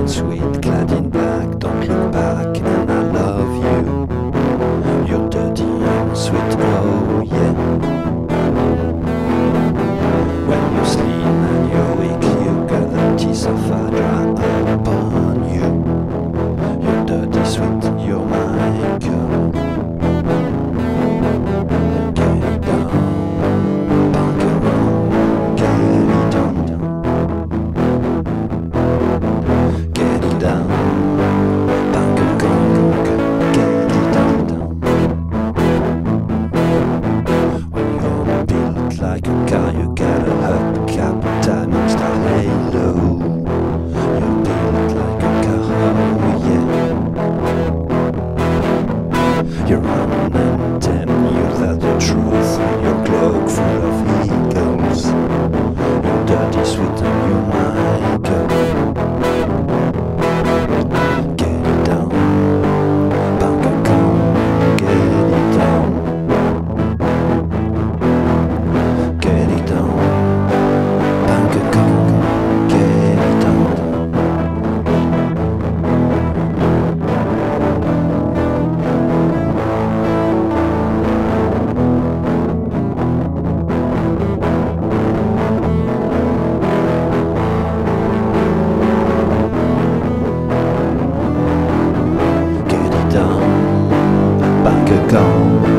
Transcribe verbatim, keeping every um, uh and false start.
sweet, clad in black. Don't look back, and I love you. You're dirty and sweet, oh yeah. When you sleep and you're weak, you got the teeth of Hydra upon you. You're dirty, sweet, you're my girl. Get it down, punk around, get it down, get it down, punk around, get it down, down. When you're built like a car, you got a hubcap, diamond star halo. You're built like a car, oh yeah. You're on and ten, you tell the truth with your cloak full of eagles. You're dirty, sweet, and you're my girl. Get it down, punk a con, get it down. Get it down, punk a con, get it down. Get it down, punk a con.